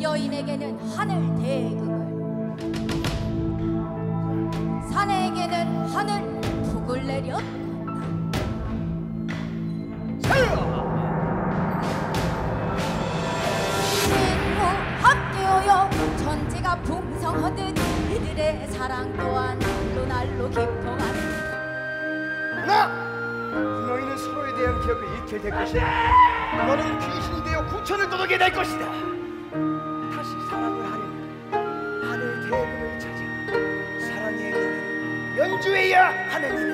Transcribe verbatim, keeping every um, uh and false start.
여인에게는 하늘 대금을, 산에게는 하늘 북을 내렸다. 신호 함께하여 전제가 풍성하듯 이들의 사랑 또한 날로 날로 깊어가는. 나! 너희는 서로에 대한 기억을 잃게 될 것이다. 너는 귀신이 되어 구천을 떠도게 될 것이다. 다시 사랑을 하려면 하늘 대금을 찾아 사랑의 노래를 연주해야 하는 이는